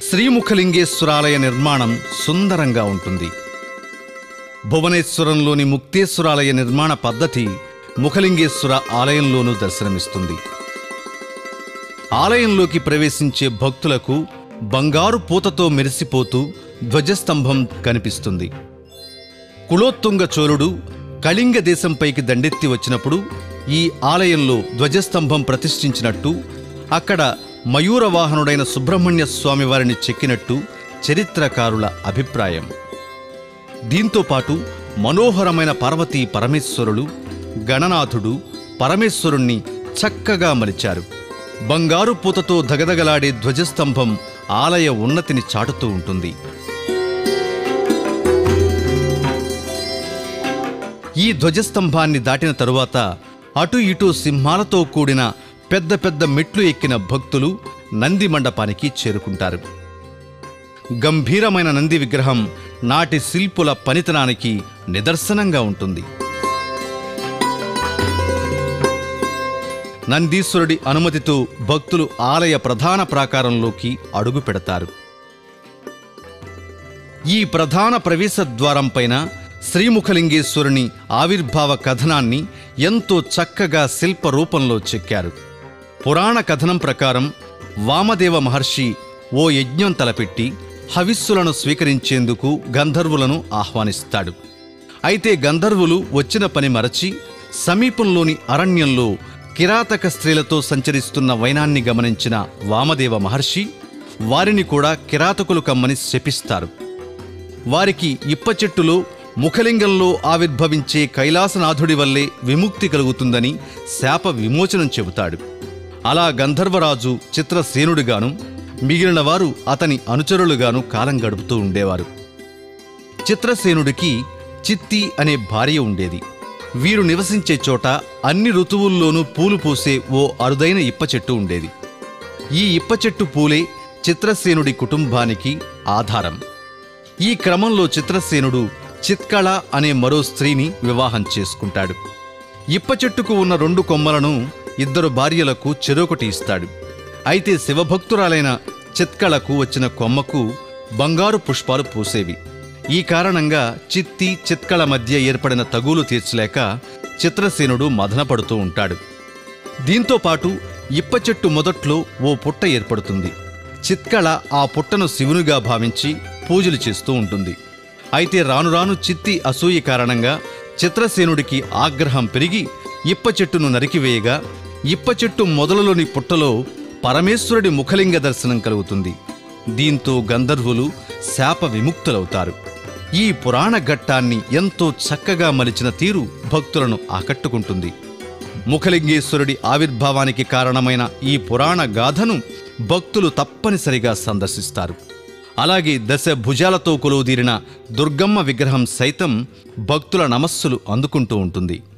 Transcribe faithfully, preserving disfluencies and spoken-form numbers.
శ్రీముఖలింగేశ్వరాలయ నిర్మాణం సుందరంగా ఉంటుంది. భువనేశ్వరంలోని ముక్తేశ్వరాలయ నిర్మాణ పద్ధతి ముఖలింగేశ్వర ఆలయంలోనూ దర్శనమిస్తుంది. ఆలయంలోకి ప్రవేశించే భక్తులకు బంగారు పూతతో మెరిసిపోతూ ధ్వజస్తంభం కనిపిస్తుంది. కులోత్తుంగ చోళుడు కళింగ దేశంపైకి దండెత్తి వచ్చినప్పుడు ఈ ఆలయంలో ధ్వజస్తంభం ప్రతిష్ఠించినట్టు, అక్కడ మయూరవాహనుడైన సుబ్రహ్మణ్య స్వామి వారిని చెక్కినట్టు చరిత్రకారుల అభిప్రాయం. దీంతోపాటు మనోహరమైన పార్వతీ పరమేశ్వరులు, గణనాథుడు, పరమేశ్వరుణ్ణి చక్కగా మలిచారు. బంగారు పూతతో దగదగలాడే ధ్వజస్తంభం ఆలయ ఉన్నతిని చాటుతూ ఉంటుంది. ఈ ధ్వజస్తంభాన్ని దాటిన తరువాత అటు ఇటు సింహాలతో కూడిన పెద్ద పెద్ద మెట్లు ఎక్కిన భక్తులు నంది మండపానికి చేరుకుంటారు. గంభీరమైన నంది విగ్రహం నాటి శిల్పుల పనితనానికి నిదర్శనంగా ఉంటుంది. నందీశ్వరుడి అనుమతితో భక్తులు ఆలయ ప్రధాన ప్రాకారంలోకి అడుగు పెడతారు. ఈ ప్రధాన ప్రవేశ ద్వారం పైన శ్రీముఖలింగేశ్వరుని ఆవిర్భావ కథనాన్ని ఎంతో చక్కగా శిల్ప రూపంలో చెక్కారు. పురాణ కథనం ప్రకారం వామదేవ మహర్షి ఓ యజ్ఞం తలపెట్టి హవిస్సులను స్వీకరించేందుకు గంధర్వులను ఆహ్వానిస్తాడు. అయితే గంధర్వులు వచ్చిన పని మరచి సమీపంలోని అరణ్యంలో కిరాతక స్త్రీలతో సంచరిస్తున్న వైనాన్ని గమనించిన వామదేవ మహర్షి వారిని కూడా కిరాతకులు కమ్మని శపిస్తారు. వారికి ఇప్ప చెట్టులో ముఖలింగంలో ఆవిర్భవించే కైలాసనాథుడి వల్లే విముక్తి కలుగుతుందని శాప విమోచనం చెబుతాడు. అలా గంధర్వరాజు చిత్రసేనుడిగాను, మిగిలిన వారు అతని అనుచరులుగాను కాలం గడుపుతూ ఉండేవారు. చిత్రసేనుడికి చిత్తి అనే భార్య ఉండేది. వీరు నివసించే చోట అన్ని ఋతువుల్లోనూ పూలు పూసే ఓ అరుదైన ఇప్ప చెట్టు ఉండేది. ఈ ఇప్ప చెట్టు పూలే చిత్రసేనుడి కుటుంబానికి ఆధారం. ఈ క్రమంలో చిత్రసేనుడు చిత్కళ అనే మరో స్త్రీని వివాహం చేసుకుంటాడు. ఇప్ప చెట్టుకు ఉన్న రెండు కొమ్మలను ఇద్దరు భార్యలకు చెరొకటి ఇస్తాడు. అయితే శివభక్తురాలైన చిత్కళకు వచ్చిన కొమ్మకు బంగారు పుష్పాలు పూసేవి. ఈ కారణంగా చిత్తి చిత్కళ మధ్య ఏర్పడిన తగులు తీర్చలేక చిత్రసేనుడు మదనపడుతూ ఉంటాడు. దీంతోపాటు ఇప్ప చెట్టు మొదట్లో ఓ పుట్ట ఏర్పడుతుంది. చిత్కళ ఆ పుట్టను శివునిగా భావించి పూజలు చేస్తూ ఉంటుంది. అయితే రానురాను చిత్తి అసూయ కారణంగా చిత్రసేనుడికి ఆగ్రహం పెరిగి ఇప్ప చెట్టును నరికివేయగా ఇప్ప చెట్టు మొదలులోని పుట్టలో పరమేశ్వరుడి ముఖలింగ దర్శనం కలుగుతుంది. దీంతో గంధర్వులు శాప విముక్తులవుతారు. ఈ పురాణ ఘట్టాన్ని ఎంతో చక్కగా మలిచిన తీరు భక్తులను ఆకట్టుకుంటుంది. ముఖలింగేశ్వరుడి ఆవిర్భావానికి కారణమైన ఈ పురాణ గాథను భక్తులు తప్పనిసరిగా సందర్శిస్తారు. అలాగే దశ భుజాలతో కొలువుదీరిన దుర్గమ్మ విగ్రహం సైతం భక్తుల నమస్సులు అందుకుంటూ ఉంటుంది.